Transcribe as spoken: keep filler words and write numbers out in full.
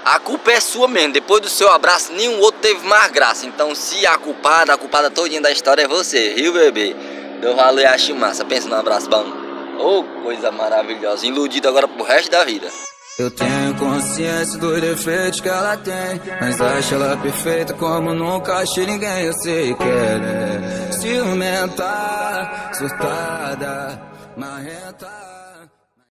A culpa é sua mesmo. Depois do seu abraço, nenhum outro teve mais graça. Então, se a culpada, a culpada todinha da história é você, viu, bebê? Deu valor e acho massa. Pensa num abraço bom. Oh, coisa maravilhosa. Iludido agora pro resto da vida. Eu tenho consciência dos defeitos que ela tem, mas acho ela perfeita como nunca achei ninguém. Eu sei que ela é ciumenta, surtada, marrenta.